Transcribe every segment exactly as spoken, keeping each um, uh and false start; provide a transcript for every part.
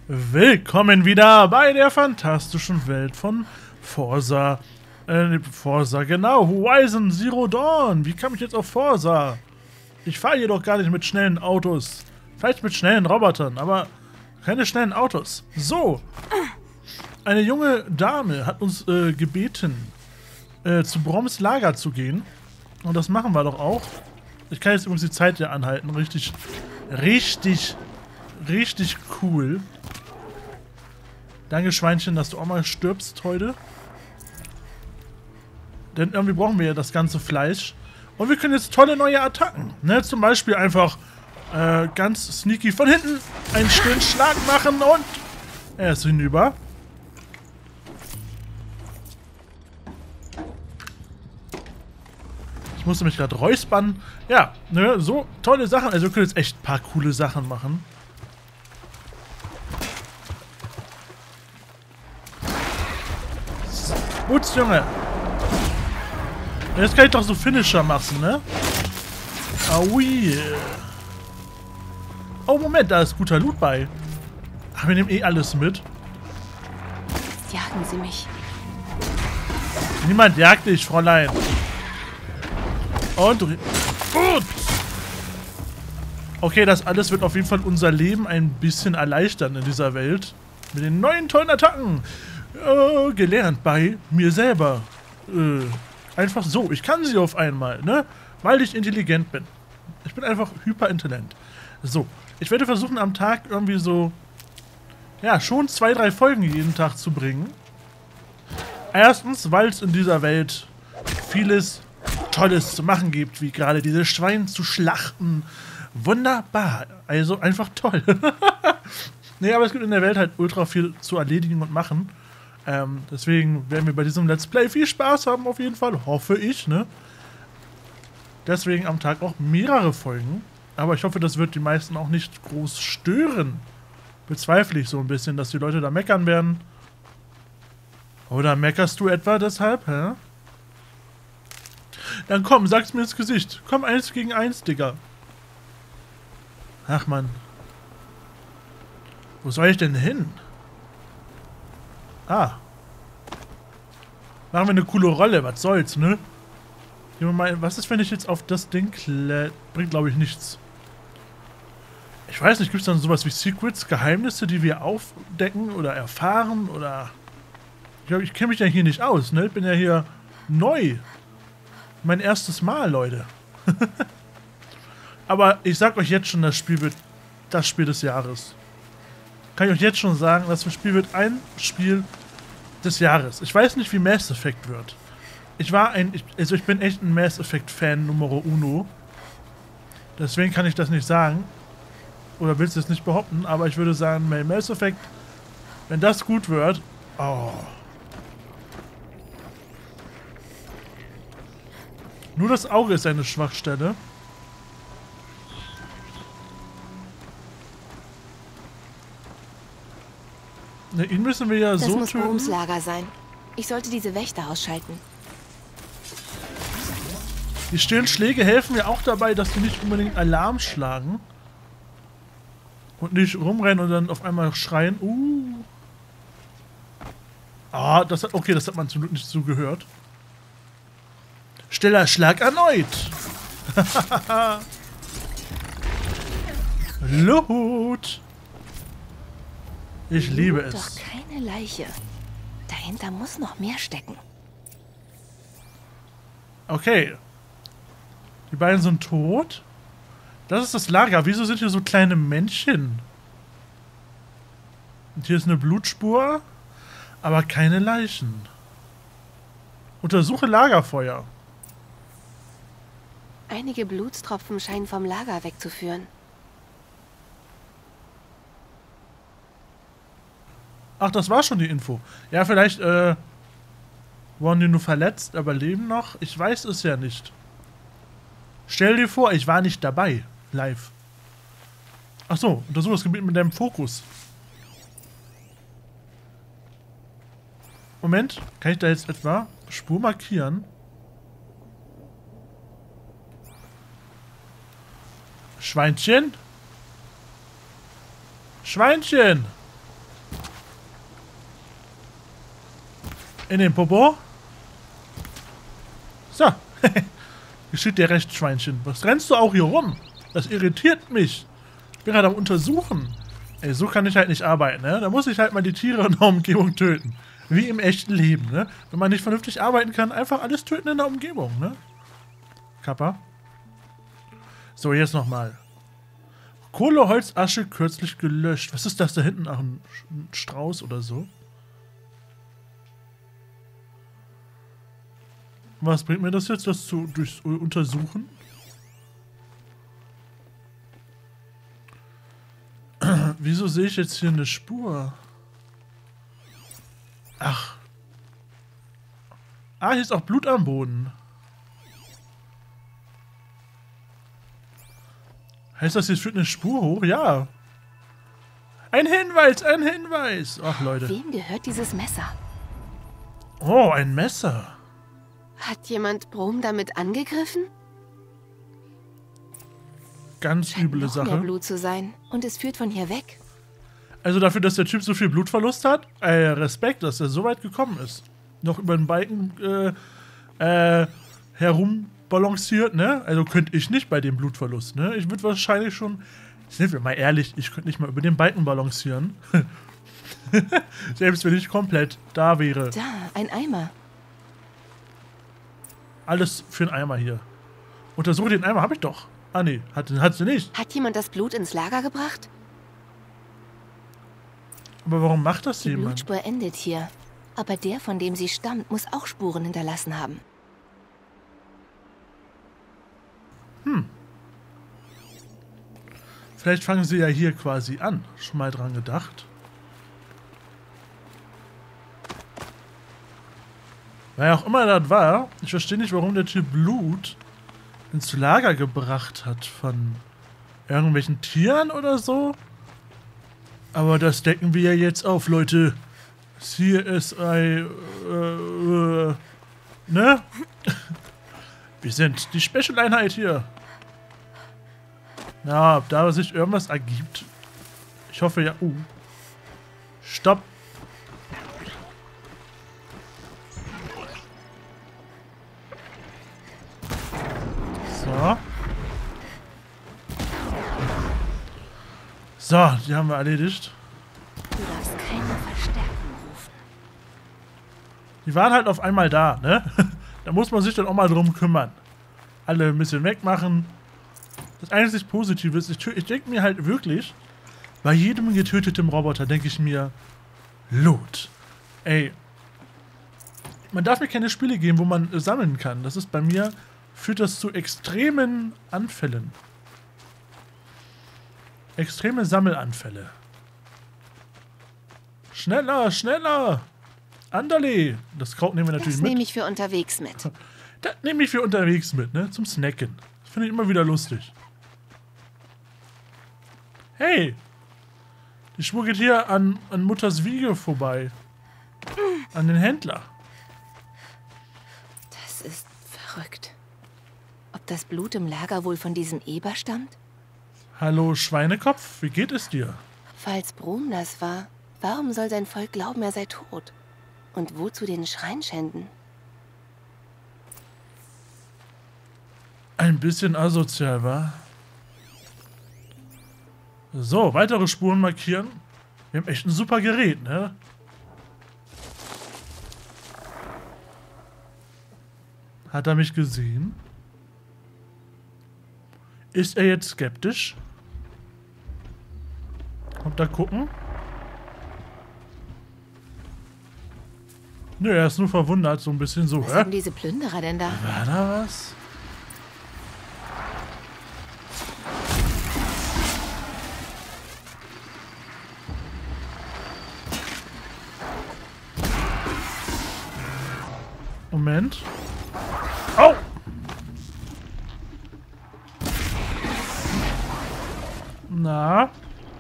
Willkommen wieder bei der fantastischen Welt von Forza. Äh, Forza, genau. Horizon Zero Dawn. Wie kam ich jetzt auf Forza? Ich fahre jedoch gar nicht mit schnellen Autos. Vielleicht mit schnellen Robotern, aber keine schnellen Autos. So. Eine junge Dame hat uns äh, gebeten, äh, zu Broms Lager zu gehen. Und das machen wir doch auch. Ich kann jetzt übrigens die Zeit ja anhalten. Richtig, richtig, richtig cool. Danke, Schweinchen, dass du auch mal stirbst heute. Denn irgendwie brauchen wir ja das ganze Fleisch. Und wir können jetzt tolle neue Attacken. Ne? Zum Beispiel einfach äh, ganz sneaky von hinten einen stillen Schlag machen und er ist hinüber. Ich musste mich gerade räuspern. Ja, ne, so tolle Sachen. Also wir können jetzt echt ein paar coole Sachen machen. Putz, Junge. Jetzt kann ich doch so Finisher machen, ne? Aui. Oh, Moment, da ist guter Loot bei. Ach, wir nehmen eh alles mit. Jetzt jagen sie mich. Niemand jagt dich, Fräulein. Und... Gut. Okay, das alles wird auf jeden Fall unser Leben ein bisschen erleichtern in dieser Welt. Mit den neuen tollen Attacken. Äh, gelernt bei mir selber. Äh, einfach so. Ich kann sie auf einmal, ne? Weil ich intelligent bin. Ich bin einfach hyperintelligent. So. Ich werde versuchen, am Tag irgendwie so... Ja, schon zwei, drei Folgen jeden Tag zu bringen. Erstens, weil es in dieser Welt vieles Tolles zu machen gibt, wie gerade diese Schweine zu schlachten. Wunderbar. Also einfach toll. Nee, aber es gibt in der Welt halt ultra viel zu erledigen und machen. Ähm, deswegen werden wir bei diesem Let's Play viel Spaß haben, auf jeden Fall. Hoffe ich, ne? Deswegen am Tag auch mehrere Folgen. Aber ich hoffe, das wird die meisten auch nicht groß stören. Bezweifle ich so ein bisschen, dass die Leute da meckern werden. Oder meckerst du etwa deshalb, hä? Dann komm, sag's mir ins Gesicht. Komm, eins gegen eins, Digga. Ach, Mann. Wo soll ich denn hin? Ah. Machen wir eine coole Rolle, was soll's, ne? Mal, was ist, wenn ich jetzt auf das Ding klä... Bringt, glaube ich, nichts. Ich weiß nicht, gibt es dann sowas wie Secrets, Geheimnisse, die wir aufdecken oder erfahren, oder... Ich glaube, ich kenne mich ja hier nicht aus, ne? Ich bin ja hier neu. Mein erstes Mal, Leute. Aber ich sag euch jetzt schon, das Spiel wird das Spiel des Jahres. Kann ich euch jetzt schon sagen, das Spiel wird ein Spiel des Jahres. Ich weiß nicht, wie Mass Effect wird. Ich war ein, ich, also ich bin echt ein Mass Effect Fan Numero Uno. Deswegen kann ich das nicht sagen. Oder willst du es nicht behaupten, aber ich würde sagen, Mass Effect, wenn das gut wird, oh. Nur das Auge ist eine Schwachstelle. Ne, ihn müssen wir ja das so muss töten. Broms Lager sein. Ich sollte diese Wächter ausschalten. Die stillen Schläge helfen mir auch dabei, dass die nicht unbedingt Alarm schlagen. Und nicht rumrennen und dann auf einmal schreien. Uh. Ah, das hat... Okay, das hat man zum Glück nicht zugehört. Stiller Schlag erneut. Loot. Ich liebe es. Doch keine Leiche. Dahinter muss noch mehr stecken. Okay. Die beiden sind tot. Das ist das Lager. Wieso sind hier so kleine Männchen? Und hier ist eine Blutspur, aber keine Leichen. Untersuche Lagerfeuer. Einige Blutstropfen scheinen vom Lager wegzuführen. Ach, das war schon die Info. Ja, vielleicht äh, wurden die nur verletzt, aber leben noch. Ich weiß es ja nicht. Stell dir vor, ich war nicht dabei. Live. Ach so, untersuche das Gebiet mit deinem Fokus. Moment, kann ich da jetzt etwa Spur markieren? Schweinchen? Schweinchen! In den Popo. So. Geschieht dir recht, Schweinchen. Was rennst du auch hier rum? Das irritiert mich. Ich bin gerade am Untersuchen. Ey, so kann ich halt nicht arbeiten, ne? Da muss ich halt mal die Tiere in der Umgebung töten. Wie im echten Leben, ne? Wenn man nicht vernünftig arbeiten kann, einfach alles töten in der Umgebung, ne? Kappa. So, jetzt nochmal. Kohle, Holz, Asche, kürzlich gelöscht. Was ist das da hinten? Ach, ein Strauß oder so? Was bringt mir das jetzt, das zu durchs Untersuchen? Wieso sehe ich jetzt hier eine Spur? Ach. Ah, hier ist auch Blut am Boden. Heißt das, jetzt führt eine Spur hoch? Ja. Ein Hinweis, ein Hinweis. Ach, Leute. Wem gehört dieses Messer? Oh, ein Messer. Hat jemand Brom damit angegriffen? Ganz Scheint üble noch Sache. mehr Blut zu sein. Und es führt von hier weg. Also dafür, dass der Typ so viel Blutverlust hat, äh, Respekt, dass er so weit gekommen ist. Noch über den Balken äh, äh, herumbalanciert, ne? Also könnte ich nicht bei dem Blutverlust, ne? Ich würde wahrscheinlich schon, sind wir mal ehrlich, ich könnte nicht mal über den Balken balancieren. Selbst wenn ich komplett da wäre. Da, ein Eimer. Alles für einen Eimer hier. Untersuche den Eimer, habe ich doch. Ah, nee, hat, hat sie nicht. Hat jemand das Blut ins Lager gebracht? Aber warum macht das Die jemand? Blutspur endet hier. Aber der, von dem sie stammt, muss auch Spuren hinterlassen haben. Hm. Vielleicht fangen sie ja hier quasi an. Schon mal dran gedacht. Wer auch immer das war, ich verstehe nicht, warum der Typ Blut ins Lager gebracht hat von irgendwelchen Tieren oder so. Aber das decken wir ja jetzt auf, Leute. C S I, äh, äh, ne? Wir sind die Special-Einheit hier. Na, ob da sich irgendwas ergibt. Ich hoffe ja. Uh. Stopp. So. So, die haben wir erledigt. Du darfst keine Verstärkung rufen. Die waren halt auf einmal da, ne? Da muss man sich dann auch mal drum kümmern. Alle ein bisschen wegmachen. Das einzig Positive ist, ich, ich denke mir halt wirklich, bei jedem getöteten Roboter denke ich mir, Loot. Ey, man darf mir keine Spiele geben, wo man äh, sammeln kann. Das ist bei mir, führt das zu extremen Anfällen. Extreme Sammelanfälle. Schneller, schneller! Anderle! Das Kraut nehmen wir natürlich Das mit. nehme ich für unterwegs mit. Das nehme ich für unterwegs mit, ne? Zum Snacken. Das finde ich immer wieder lustig. Hey! Die Spur geht hier an, an Mutters Wiege vorbei. An den Händler. Das ist verrückt. Ob das Blut im Lager wohl von diesem Eber stammt? Hallo, Schweinekopf, wie geht es dir? Falls Brom das war, warum soll sein Volk glauben, er sei tot? Und wozu den Schrein schänden? Ein bisschen asozial, wa? So, weitere Spuren markieren. Wir haben echt ein super Gerät, ne? Hat er mich gesehen? Ist er jetzt skeptisch? Kommt da gucken? Nö, er ist nur verwundert, so ein bisschen so. Was Hä? haben diese Plünderer denn da? War da was? Moment. Au! Na?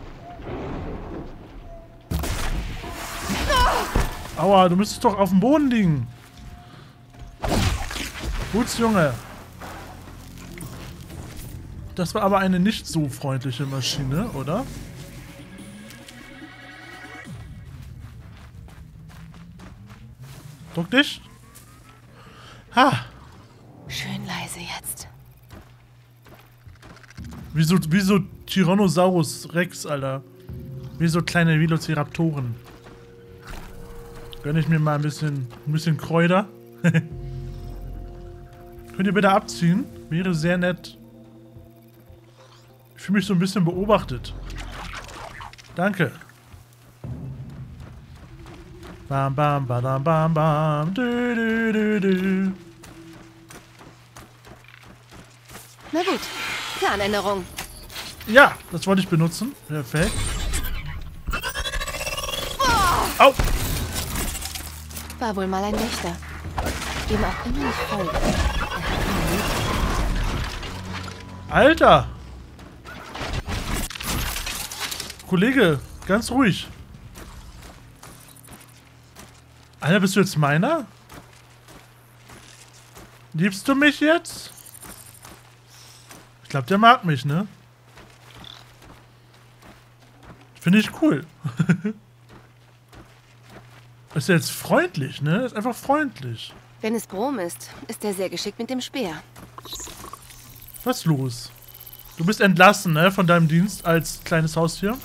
Aua, du müsstest doch auf dem Boden liegen. Gut, Junge. Das war aber eine nicht so freundliche Maschine, oder? Druck dich. Ha! Schön leise jetzt. Wie so, wie so Tyrannosaurus Rex, Alter. Wie so kleine Velociraptoren. Gönn ich mir mal ein bisschen, ein bisschen Kräuter. Könnt ihr bitte abziehen? Wäre sehr nett. Ich fühle mich so ein bisschen beobachtet. Danke. Bam, bam, badam, bam, bam. Du, du, du, du. Na gut, Planänderung. Ja, das wollte ich benutzen. Perfekt. Au! War wohl mal ein Wächter. Dem auch immer ich folge. Er hat immer Leben. Alter! Kollege, ganz ruhig. Alter, bist du jetzt meiner? Liebst du mich jetzt? Ich glaube, der mag mich, ne? Finde ich cool. Ist jetzt freundlich, ne? Ist einfach freundlich. Wenn es Brom ist, ist er sehr geschickt mit dem Speer. Was ist los? Du bist entlassen, ne? Von deinem Dienst als kleines Haustier.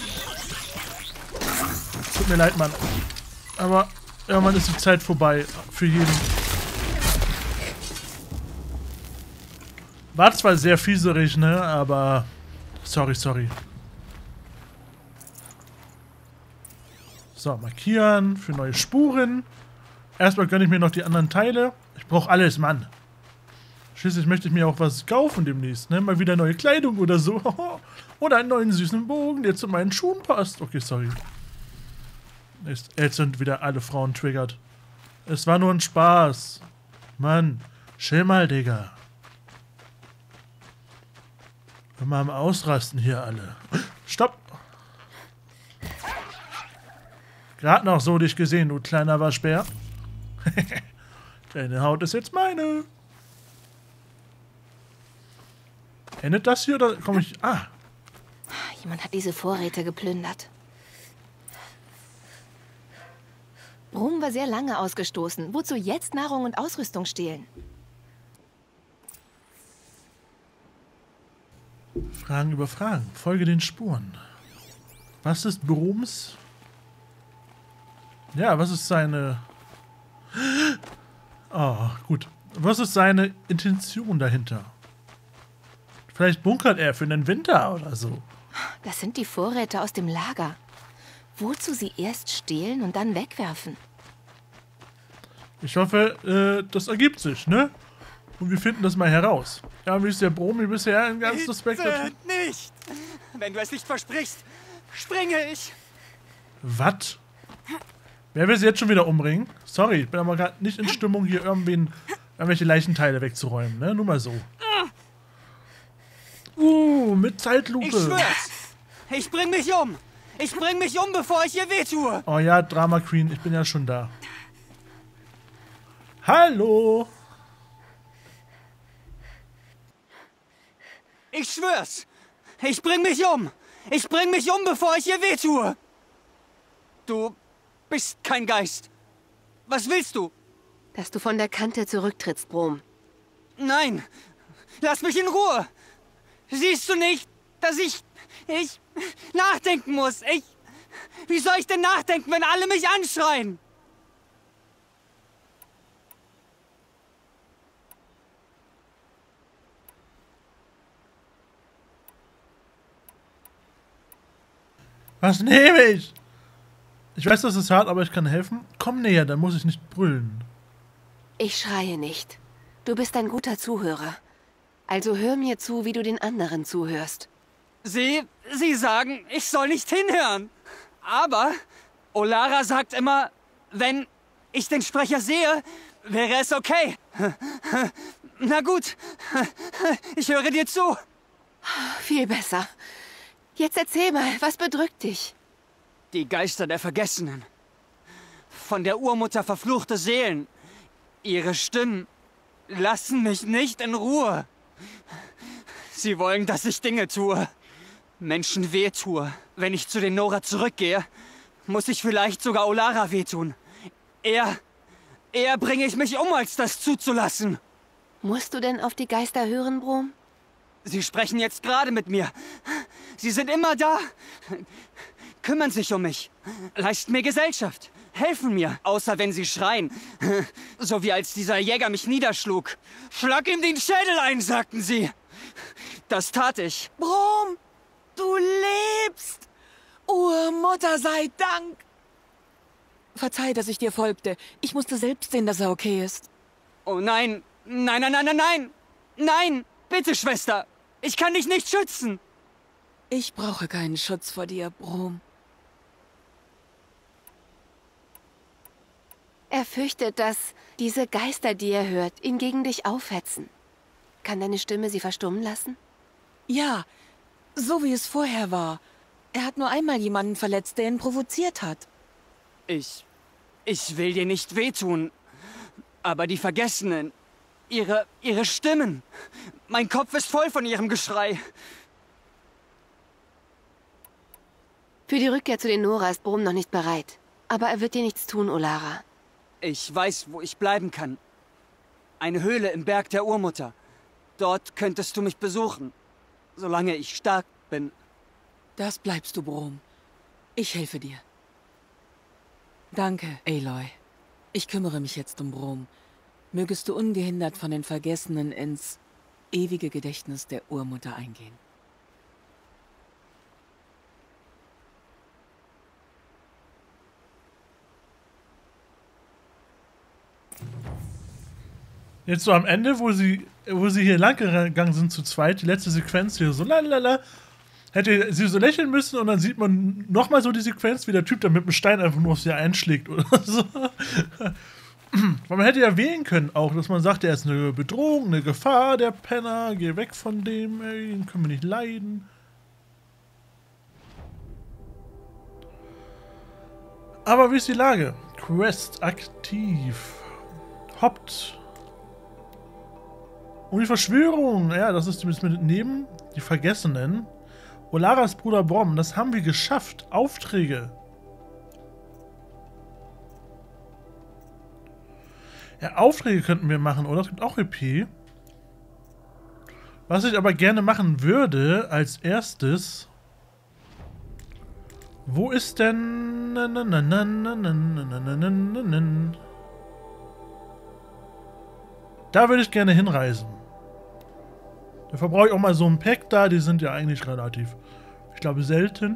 Tut mir leid, Mann. Aber irgendwann ist die Zeit vorbei. Für jeden. War zwar sehr fieserig, ne? Aber sorry, sorry. So, markieren für neue Spuren. Erstmal gönne ich mir noch die anderen Teile. Ich brauche alles, Mann. Schließlich möchte ich mir auch was kaufen demnächst, ne? Mal wieder neue Kleidung oder so. Oder einen neuen süßen Bogen, der zu meinen Schuhen passt. Okay, sorry. Jetzt sind wieder alle Frauen triggert. Es war nur ein Spaß. Mann, chill mal, Digga. Wir mal am Ausrasten hier alle. Stopp! Gerade noch so dich gesehen, du kleiner Waschbär. Deine Haut ist jetzt meine. Endet das hier oder komme ich... Ah. Jemand hat diese Vorräte geplündert. Brom war sehr lange ausgestoßen. Wozu jetzt Nahrung und Ausrüstung stehlen? Fragen über Fragen. Folge den Spuren. Was ist Broms? Ja, was ist seine... Oh, gut. Was ist seine Intention dahinter? Vielleicht bunkert er für den Winter oder so. Das sind die Vorräte aus dem Lager. Wozu sie erst stehlen und dann wegwerfen? Ich hoffe, äh, das ergibt sich, ne? Und wir finden das mal heraus. Ja, wie ist der Bromi bisher ein ganz suspekt? Nicht! Wenn du es nicht versprichst, springe ich! Was? Wer will sie jetzt schon wieder umbringen? Sorry, ich bin aber gerade nicht in Stimmung, hier irgendwen, irgendwelche Leichenteile wegzuräumen, ne? Nur mal so. Uh, mit Zeitlupe. Ich schwör's! Ich bring mich um! Ich bring mich um, bevor ich ihr wehtue! Oh ja, Drama Queen, ich bin ja schon da. Hallo! Ich schwör's! Ich bring mich um! Ich bring mich um, bevor ich ihr wehtue! Du bist kein Geist. Was willst du? Dass du von der Kante zurücktrittst, Brom. Nein! Lass mich in Ruhe! Siehst du nicht, dass ich... ich... nachdenken muss? Ich... Wie soll ich denn nachdenken, wenn alle mich anschreien? Was nehme ich? Ich weiß, das ist hart, aber ich kann helfen. Komm näher, dann muss ich nicht brüllen. Ich schreie nicht. Du bist ein guter Zuhörer. Also hör mir zu, wie du den anderen zuhörst. Sie... Sie sagen, ich soll nicht hinhören. Aber Olara sagt immer, wenn ich den Sprecher sehe, wäre es okay. Na gut, ich höre dir zu. Viel besser. Jetzt erzähl mal, was bedrückt dich? Die Geister der Vergessenen. Von der Urmutter verfluchte Seelen. Ihre Stimmen lassen mich nicht in Ruhe. Sie wollen, dass ich Dinge tue. Menschen wehtue. Wenn ich zu den Nora zurückgehe, muss ich vielleicht sogar Olara wehtun. Er Eher bringe ich mich um, als das zuzulassen. Musst du denn auf die Geister hören, Brom? Sie sprechen jetzt gerade mit mir. Sie sind immer da. Kümmern sich um mich. Leisten mir Gesellschaft. Helfen mir. Außer wenn sie schreien. So wie als dieser Jäger mich niederschlug. Schlag ihm den Schädel ein, sagten sie. Das tat ich. Brom, du lebst! Urmutter sei Dank! Verzeih, dass ich dir folgte. Ich musste selbst sehen, dass er okay ist. Oh nein. Nein, nein, nein, nein, nein. Nein. Bitte, Schwester. Ich kann dich nicht schützen. Ich brauche keinen Schutz vor dir, Brom. Er fürchtet, dass diese Geister, die er hört, ihn gegen dich aufhetzen. Kann deine Stimme sie verstummen lassen? Ja, so wie es vorher war. Er hat nur einmal jemanden verletzt, der ihn provoziert hat. Ich... Ich will dir nicht wehtun. Aber die Vergessenen... Ihre... ihre Stimmen... Mein Kopf ist voll von ihrem Geschrei. Für die Rückkehr zu den Nora ist Brom noch nicht bereit. Aber er wird dir nichts tun, Olara. Ich weiß, wo ich bleiben kann. Eine Höhle im Berg der Urmutter. Dort könntest du mich besuchen. Solange ich stark bin. Das bleibst du, Brom. Ich helfe dir. Danke, Aloy. Ich kümmere mich jetzt um Brom. Mögest du ungehindert von den Vergessenen ins ewige Gedächtnis der Urmutter eingehen. Jetzt so am Ende, wo sie, wo sie hier lang gegangen sind zu zweit, die letzte Sequenz hier so lalala, hätte sie so lächeln müssen und dann sieht man nochmal so die Sequenz, wie der Typ da mit dem Stein einfach nur auf sie einschlägt oder so. Weil man hätte ja wählen können auch, dass man sagt, er ist eine Bedrohung, eine Gefahr, der Penner, geh weg von dem, ey, den können wir nicht leiden. Aber wie ist die Lage? Quest aktiv. Haupt. Um die Verschwörung, ja, das ist mit neben die Vergessenen. Olaras Bruder Brom, das haben wir geschafft. Aufträge. Ja, Aufträge könnten wir machen, oder? Es gibt auch E P. Was ich aber gerne machen würde, als erstes... Wo ist denn... Da würde ich gerne hinreisen. Da verbrauche ich auch mal so ein Pack da, die sind ja eigentlich relativ, ich glaube, selten.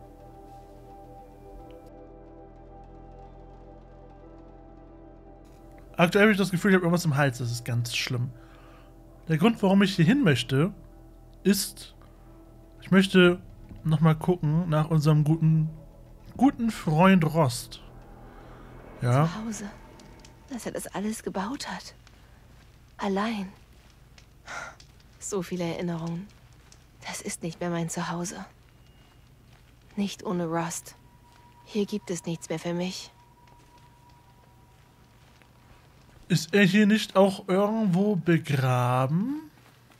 Aktuell habe ich das Gefühl, ich habe irgendwas im Hals, das ist ganz schlimm. Der Grund, warum ich hier hin möchte, ist, ich möchte nochmal gucken nach unserem guten, guten Freund Rost. Ja. Zu Hause. Dass er das alles gebaut hat. Allein. So viele Erinnerungen. Das ist nicht mehr mein Zuhause. Nicht ohne Rost. Hier gibt es nichts mehr für mich. Ist er hier nicht auch irgendwo begraben?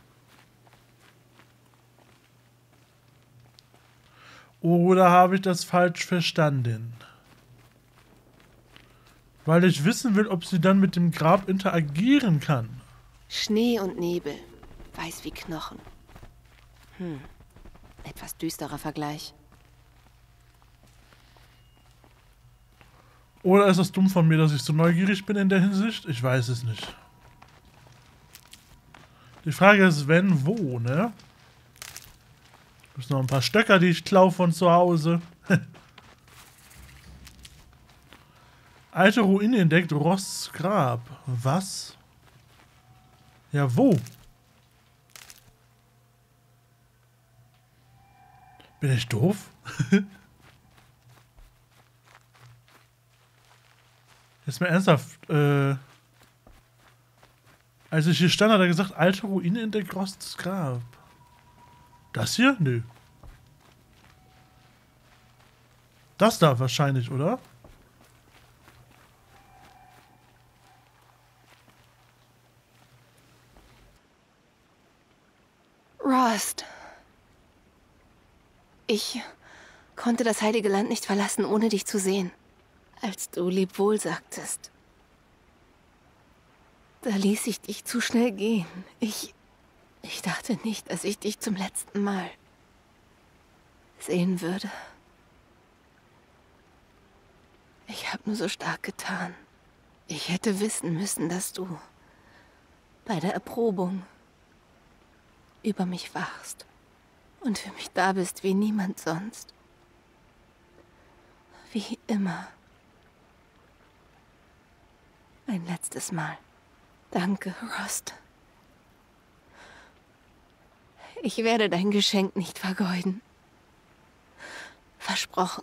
Oder habe ich das falsch verstanden? Weil ich wissen will, ob sie dann mit dem Grab interagieren kann. Schnee und Nebel. Weiß wie Knochen. Hm. Etwas düsterer Vergleich. Oder ist das dumm von mir, dass ich so neugierig bin in der Hinsicht? Ich weiß es nicht. Die Frage ist, wenn, wo, ne? Es gibt noch ein paar Stöcker, die ich klaue von zu Hause. Alte Ruine entdeckt, Rosts Grab. Was? Ja, wo? Bin ich doof? Jetzt mal ernsthaft, äh... als ich hier stand, hat er gesagt, alte Ruine entdeckt, Rosts Grab. Das hier? Nö. Das da wahrscheinlich, oder? Rost. Ich konnte das heilige Land nicht verlassen, ohne dich zu sehen. Als du Lebwohl sagtest. Da ließ ich dich zu schnell gehen. Ich... Ich dachte nicht, dass ich dich zum letzten Mal sehen würde. Ich habe nur so stark getan. Ich hätte wissen müssen, dass du bei der Erprobung über mich wachst und für mich da bist wie niemand sonst. Wie immer. Ein letztes Mal. Danke, Rost. Ich werde dein Geschenk nicht vergeuden. Versprochen.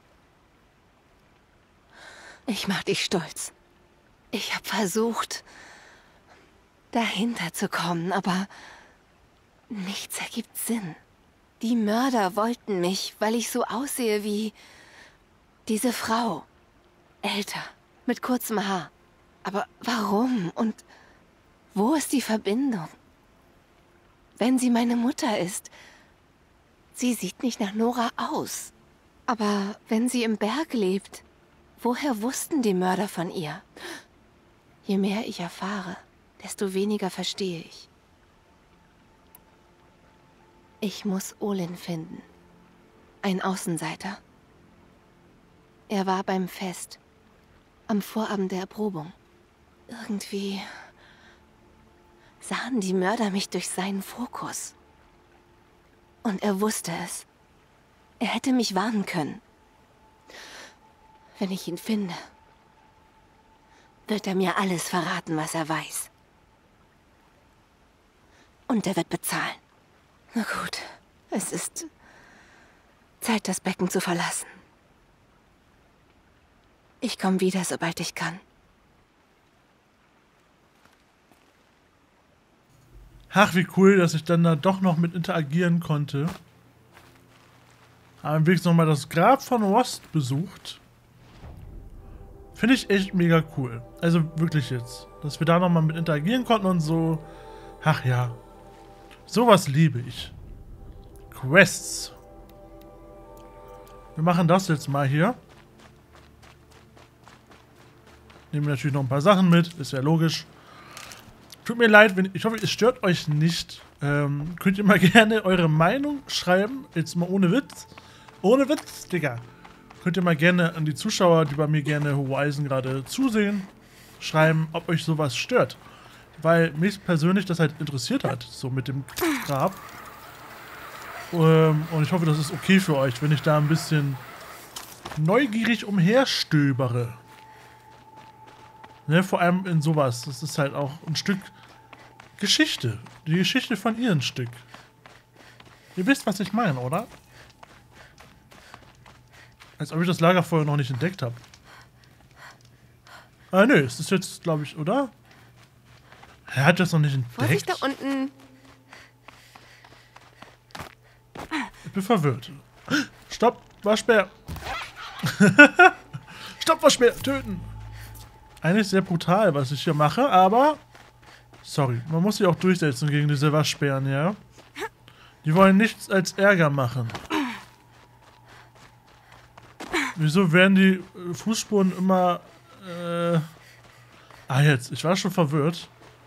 Ich mach dich stolz. Ich habe versucht, dahinter zu kommen, aber nichts ergibt Sinn. Die Mörder wollten mich, weil ich so aussehe wie diese Frau. Älter, mit kurzem Haar. Aber warum und wo ist die Verbindung? Wenn sie meine Mutter ist, sie sieht nicht nach Nora aus. Aber wenn sie im Berg lebt, woher wussten die Mörder von ihr? Je mehr ich erfahre, desto weniger verstehe ich. Ich muss Olin finden. Ein Außenseiter. Er war beim Fest. Am Vorabend der Erprobung. Irgendwie sahen die Mörder mich durch seinen Fokus. Und er wusste es. Er hätte mich warnen können. Wenn ich ihn finde, wird er mir alles verraten, was er weiß. Und er wird bezahlen. Na gut, es ist Zeit, das Becken zu verlassen. Ich komme wieder, sobald ich kann. Ach, wie cool, dass ich dann da doch noch mit interagieren konnte. Haben wenigstens nochmal das Grab von Rost besucht. Finde ich echt mega cool. Also wirklich jetzt. Dass wir da nochmal mit interagieren konnten und so. Ach ja. Sowas liebe ich. Quests. Wir machen das jetzt mal hier. Nehmen natürlich noch ein paar Sachen mit. Ist ja logisch. Tut mir leid, wenn ich hoffe, es stört euch nicht. Ähm, könnt ihr mal gerne eure Meinung schreiben. Jetzt mal ohne Witz. Ohne Witz, Digga. Könnt ihr mal gerne an die Zuschauer, die bei mir gerne Horizon gerade zusehen, schreiben, ob euch sowas stört. Weil mich persönlich das halt interessiert hat, so mit dem Grab. Ähm, und ich hoffe, das ist okay für euch, wenn ich da ein bisschen neugierig umherstöbere. Ne, vor allem in sowas. Das ist halt auch ein Stück Geschichte. Die Geschichte von ihr ein Stück. Ihr wisst, was ich meine, oder? Als ob ich das Lagerfeuer noch nicht entdeckt habe. Ah, nö, es ist jetzt, glaube ich, oder? Er hat das noch nicht entdeckt. Vorsicht, da unten. Ich bin verwirrt. Stopp, Waschbär. Stopp, Waschbär, töten. Eigentlich sehr brutal, was ich hier mache, aber... Sorry, man muss sich auch durchsetzen gegen diese Waschbären, ja? Die wollen nichts als Ärger machen. Wieso werden die Fußspuren immer... Äh... Ah, jetzt. Ich war schon verwirrt.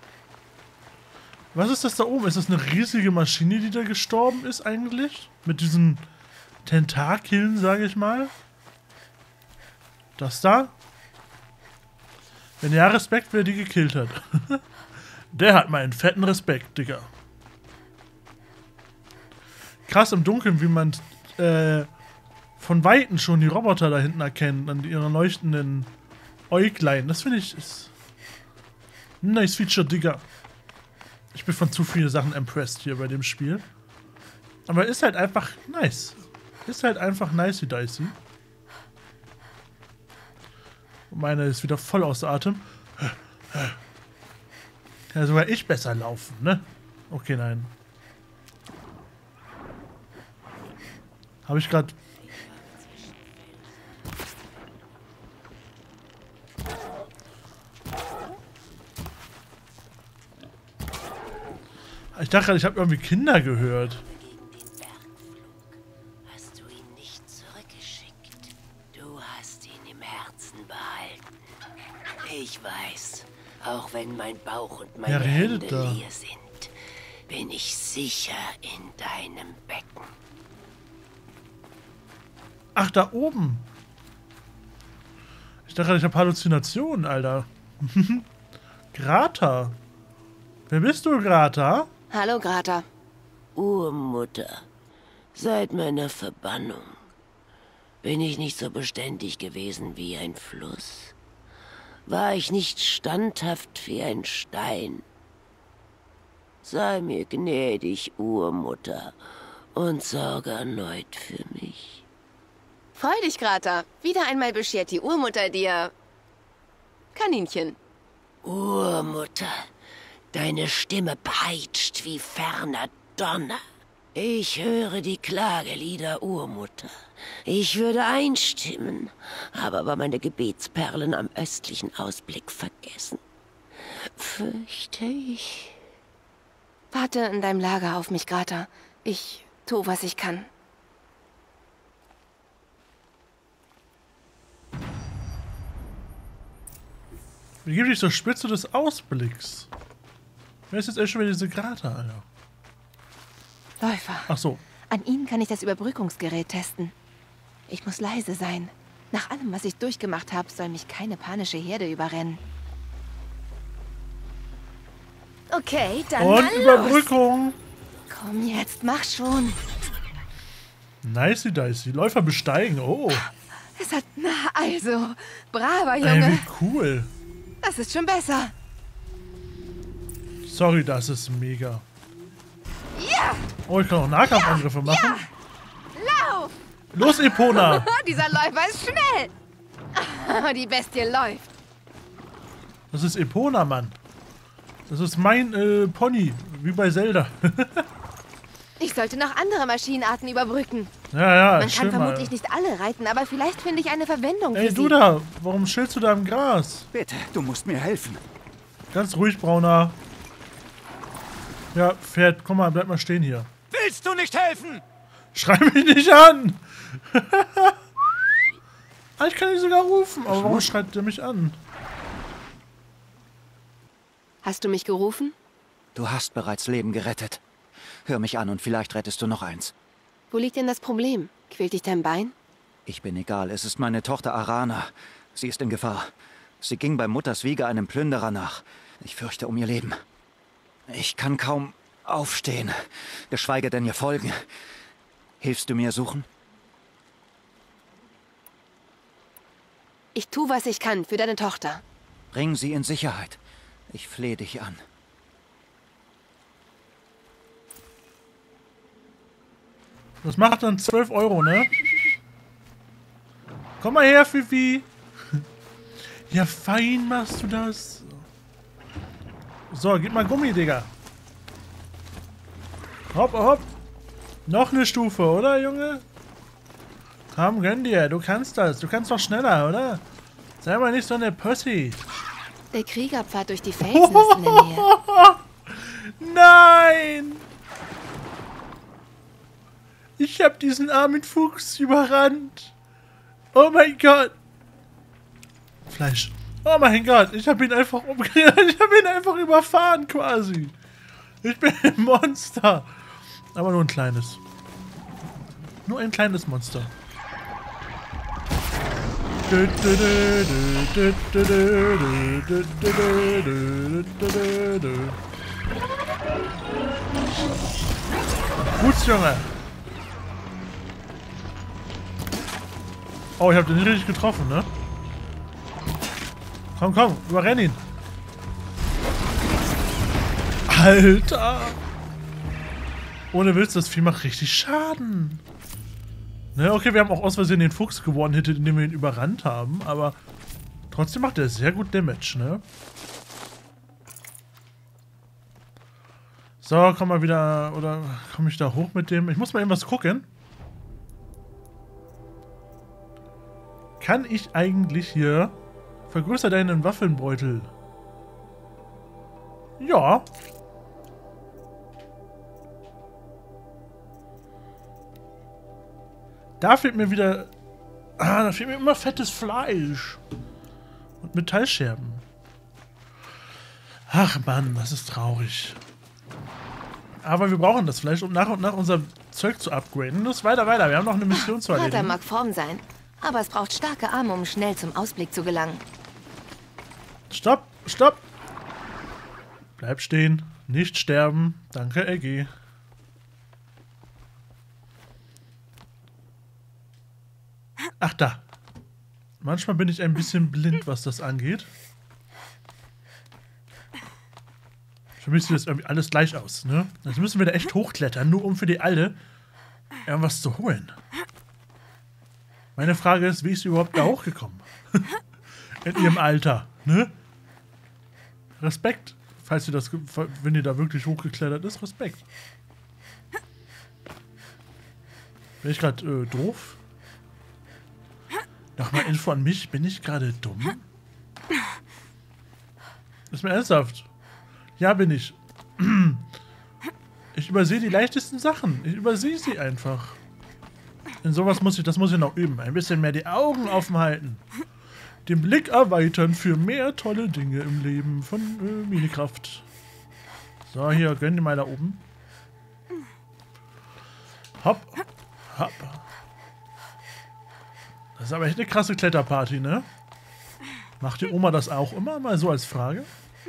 Was ist das da oben? Ist das eine riesige Maschine, die da gestorben ist eigentlich? Mit diesen Tentakeln, sage ich mal. Das da? Wenn ja, Respekt, wer die gekillt hat. Der hat meinen fetten Respekt, Digga. Krass im Dunkeln, wie man äh, von Weitem schon die Roboter da hinten erkennt, an ihren leuchtenden Äuglein. Das finde ich ist ein nice Feature, Digga. Ich bin von zu vielen Sachen impressed hier bei dem Spiel. Aber ist halt einfach nice. Ist halt einfach nicey dicey. Meine ist wieder voll außer Atem. Ja, sogar ich besser laufen, ne? Okay, nein. Habe ich gerade... Ich dachte gerade, ich habe irgendwie Kinder gehört. Hast du ihn nicht zurückgeschickt? Du hast ihn im Herzen behalten. Ich weiß, Auch wenn mein Bauch und meine Wer Hände redet da? leer sind, bin ich sicher in deinem Becken. Ach, da oben. Ich dachte, ich habe Halluzinationen, Alter. Grata. Wer bist du, Grata? Hallo, Grata. Urmutter, seit meiner Verbannung bin ich nicht so beständig gewesen wie ein Fluss. War ich nicht standhaft wie ein Stein. Sei mir gnädig, Urmutter, und sorge erneut für mich. Freu dich, Grata. Wieder einmal beschert die Urmutter dir Kaninchen. Urmutter, deine Stimme peitscht wie ferner Donner. Ich höre die Klagelieder, Urmutter. Ich würde einstimmen, habe aber meine Gebetsperlen am östlichen Ausblick vergessen. Fürchte ich. Warte in deinem Lager auf mich, Grata. Ich tu, was ich kann. Wie gibt dich zur Spitze des Ausblicks? Wer ist jetzt echt schon wieder diese Grata, Alter? Läufer. Ach so. An ihnen kann ich das Überbrückungsgerät testen. Ich muss leise sein. Nach allem, was ich durchgemacht habe, soll mich keine panische Herde überrennen. Okay, dann Und mal los. Überbrückung. Komm jetzt, mach schon. Nicey dicey. Läufer besteigen. Oh. Es hat... Na, also. Braver, Ey, Junge. wie cool. Das ist schon besser. Sorry, das ist mega. Ja! Oh, ich kann auch Nahkampfangriffe machen. Lauf! Los, Epona. Dieser Läufer ist schnell. Die Bestie läuft. Das ist Epona, Mann. Das ist mein äh, Pony. Wie bei Zelda. Ich sollte noch andere Maschinenarten überbrücken. Ja, ja, Man kann schön vermutlich mal. nicht alle reiten, aber vielleicht finde ich eine Verwendung Ey, für du sie. da. Warum chillst du da im Gras? Bitte, du musst mir helfen. Ganz ruhig, Brauner. Ja, Pferd, komm mal, bleib mal stehen hier. Willst du nicht helfen? Schrei mich nicht an! Ah, ich kann dich sogar rufen, aber warum schreit der mich an? Hast du mich gerufen? Du hast bereits Leben gerettet. Hör mich an und vielleicht rettest du noch eins. Wo liegt denn das Problem? Quält dich dein Bein? Ich bin egal, es ist meine Tochter Arana. Sie ist in Gefahr. Sie ging bei Mutters Wiege einem Plünderer nach. Ich fürchte um ihr Leben. Ich kann kaum aufstehen, geschweige denn ihr folgen. Hilfst du mir suchen? Ich tu, was ich kann für deine Tochter. Bring sie in Sicherheit. Ich flehe dich an. Das macht dann zwölf Euro, ne? Komm mal her, Fifi. Ja, fein machst du das. So, gib mal Gummi, Digga. Hopp, hopp. Noch eine Stufe, oder, Junge? Komm, gönn dir. Du kannst das. Du kannst doch schneller, oder? Sei mal nicht so eine Pussy. Der Kriegerpfad durch die Felsen ist in der Nähe. Nein! Ich hab diesen armen Fuchs überrannt. Oh mein Gott. Fleisch. Oh mein Gott, ich hab ihn einfach umgekehrt. Ich hab ihn einfach überfahren quasi. Ich bin ein Monster. Aber nur ein kleines. Nur ein kleines Monster. Gut, Junge. Oh, ich hab den nicht richtig getroffen, ne? Komm, komm, überrenn ihn. Alter. Ohne Witz, das Vieh macht richtig Schaden. Ne, okay, wir haben auch aus Versehen den Fuchs gewonnen, indem wir ihn überrannt haben, aber trotzdem macht er sehr gut Damage, ne? So, komm mal wieder, oder komme ich da hoch mit dem? Ich muss mal irgendwas gucken. Kann ich eigentlich hier... Vergrößer deinen Waffelnbeutel. Ja. Da fehlt mir wieder... Ah, da fehlt mir immer fettes Fleisch. Und Metallscherben. Ach Mann, das ist traurig. Aber wir brauchen das vielleicht, um nach und nach unser Zeug zu upgraden. Los, weiter, weiter. Wir haben noch eine Mission zu Vater erledigen. mag Form sein, aber es braucht starke Arme, um schnell zum Ausblick zu gelangen. Stopp, stopp. Bleib stehen. Nicht sterben. Danke, Eggy. Ach, da. Manchmal bin ich ein bisschen blind, was das angeht. Für mich sieht das irgendwie alles gleich aus, ne? Jetzt müssen wir da echt hochklettern, nur um für die Alte irgendwas zu holen. Meine Frage ist, wie ist sie überhaupt da hochgekommen? In ihrem Alter, ne? Respekt, falls sie das, wenn die da wirklich hochgeklettert ist, Respekt. Bin ich gerade äh, doof? Nochmal Info an mich, bin ich gerade dumm? Ist mir ernsthaft. Ja, bin ich. Ich übersehe die leichtesten Sachen. Ich übersehe sie einfach. In sowas muss ich, das muss ich noch üben. Ein bisschen mehr die Augen offen halten. Den Blick erweitern für mehr tolle Dinge im Leben von äh, Minecraft. So, hier, gönn dir mal da oben. Hopp, hopp. Das ist aber echt eine krasse Kletterparty, ne? Macht die Oma das auch immer? Mal so als Frage.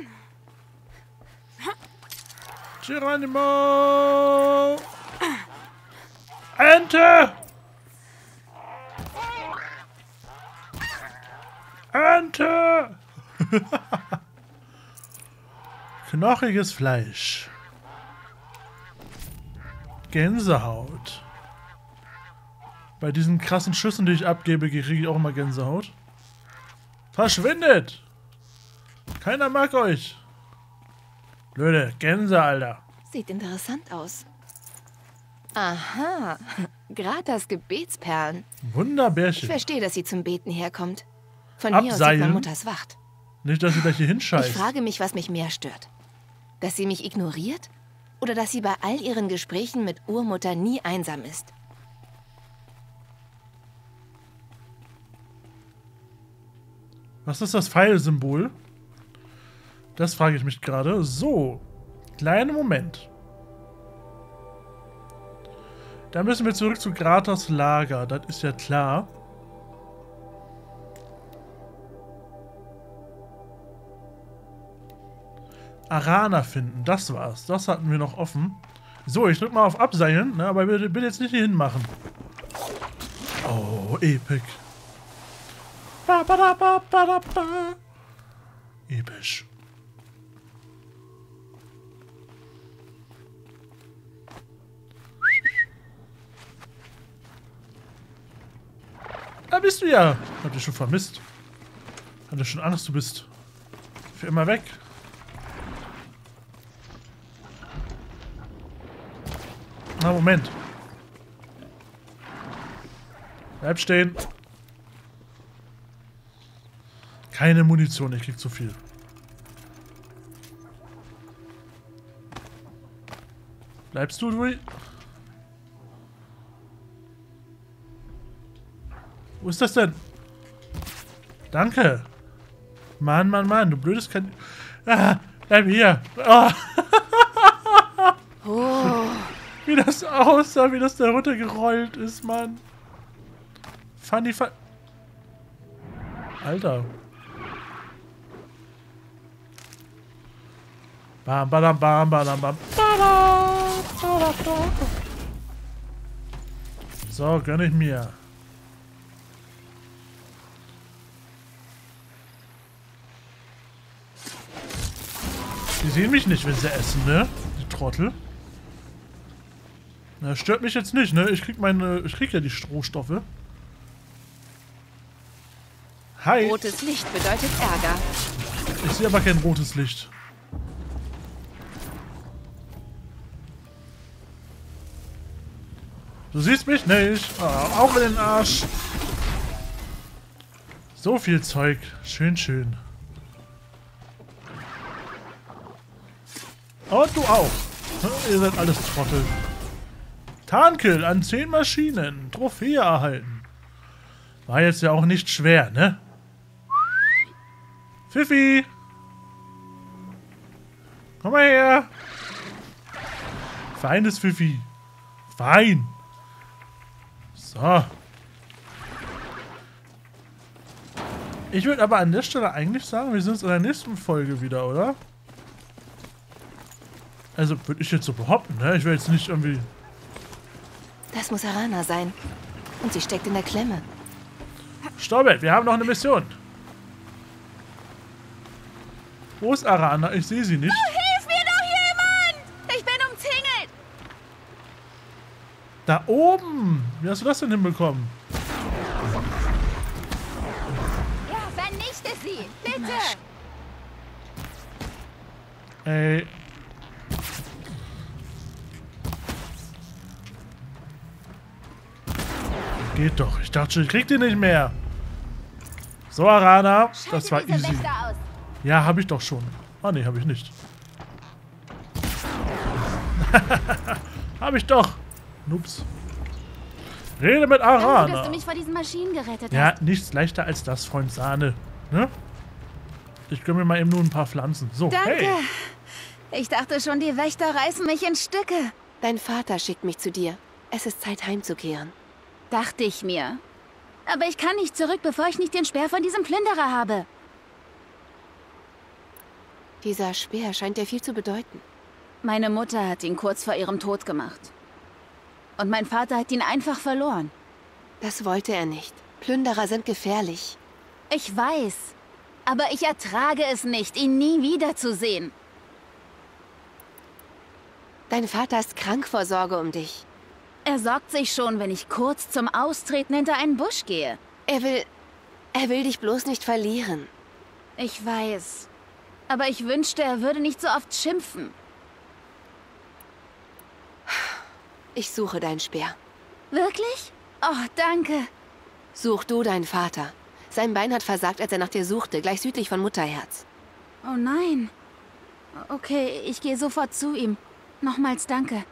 Geronimo! Ente! Ente! Knochiges Fleisch. Gänsehaut. Bei diesen krassen Schüssen, die ich abgebe, kriege ich auch immer Gänsehaut. Verschwindet! Keiner mag euch. Blöde Gänse, Alter. Sieht interessant aus. Aha, Gratas Gebetsperlen. Ich Wunderbärchen. verstehe, dass sie zum Beten herkommt. Von hier aus sieht Abseilen? man Mutters Wacht. Nicht, dass sie gleich hier Ich hinscheißt. frage mich, was mich mehr stört. Dass sie mich ignoriert? Oder dass sie bei all ihren Gesprächen mit Urmutter nie einsam ist? Was ist das Pfeilsymbol? Das frage ich mich gerade. So, kleinen Moment. Da müssen wir zurück zu Gratas Lager. Das ist ja klar. Arana finden, das war's. Das hatten wir noch offen. So, ich drück mal auf Abseilen, ne, aber ich will jetzt nicht hier hinmachen. Oh, epic. Ba, ba, da, ba, ba, da, ba. Episch. Da bist du ja. Hab dich schon vermisst. Hatte schon Angst, du bist für immer weg. Na, Moment. Bleib stehen. Keine Munition, ich krieg zu viel. Bleibst du, Louis? Wo ist das denn? Danke. Mann, Mann, Mann, du blödes Kan... Ah, bleib hier. Oh. Oh, Wie das aussah, wie das da runtergerollt ist, Mann. Funny, fun... Alter. Bam, badam, bam, badam, bam. Badam, badam, badam. So, gönn ich mir. Die sehen mich nicht, wenn sie essen, ne? Die Trottel. Na, stört mich jetzt nicht, ne? Ich krieg meine. Ich krieg ja die Rohstoffe. Hi. rotes Licht bedeutet Ärger. Ich sehe aber kein rotes Licht. Du siehst mich nicht. Oh, auch in den Arsch. So viel Zeug. Schön, schön. Und du auch. Ihr seid alles Trottel. Tarnkill an zehn Maschinen. Trophäe erhalten. War jetzt ja auch nicht schwer, ne? Pfiffi. Komm mal her. Feines Pfiffi. Fein. So. Ich würde aber an der Stelle eigentlich sagen, wir sind in der nächsten Folge wieder, oder? Also würde ich jetzt so behaupten, ne? Ich will jetzt nicht irgendwie... Das muss Arana sein. Und sie steckt in der Klemme. Staubert, wir haben noch eine Mission. Wo ist Arana? Ich sehe sie nicht. Hilf mir doch jemand! Ich bin umzingelt! Da oben! Wie hast du das denn hinbekommen? Ja, vernichte sie! Bitte! Ey. Geht doch. Ich dachte schon, ich krieg die nicht mehr. So, Arana. Das war Schalte diese easy. Wächter aus. Ja, habe ich doch schon. Ah, nee, habe ich nicht. Habe ich doch. Nups. Rede mit Danke, dass Arana. du mich vor diesen Maschinen gerettet Ja, hast. nichts leichter als das, Freund Sahne. Ne? Ich gönne mir mal eben nur ein paar Pflanzen. So, Danke. hey. Ich dachte schon, die Wächter reißen mich in Stücke. Dein Vater schickt mich zu dir. Es ist Zeit, heimzukehren. Dachte ich mir. Aber ich kann nicht zurück, bevor ich nicht den Speer von diesem Plünderer habe. Dieser Speer scheint dir viel zu bedeuten. Meine Mutter hat ihn kurz vor ihrem Tod gemacht. Und mein Vater hat ihn einfach verloren. Das wollte er nicht. Plünderer sind gefährlich. Ich weiß. Aber ich ertrage es nicht, ihn nie wiederzusehen. Dein Vater ist krank vor Sorge um dich. Er sorgt sich schon, wenn ich kurz zum Austreten hinter einen Busch gehe. Er will... Er will dich bloß nicht verlieren. Ich weiß. Aber ich wünschte, er würde nicht so oft schimpfen. Ich suche deinen Speer. Wirklich? Oh, danke. Such du deinen Vater. Sein Bein hat versagt, als er nach dir suchte, gleich südlich von Mutterherz. Oh nein. Okay, ich gehe sofort zu ihm. Nochmals danke.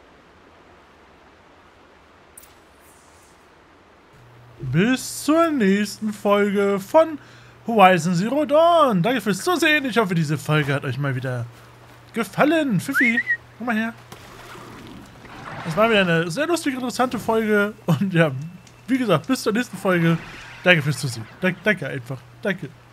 Bis zur nächsten Folge von Horizon Zero Dawn. Danke fürs Zusehen. Ich hoffe, diese Folge hat euch mal wieder gefallen. Pfiffi, komm mal her. Das war wieder eine sehr lustige, interessante Folge. Und ja, wie gesagt, bis zur nächsten Folge. Danke fürs Zusehen. Danke, danke einfach. Danke.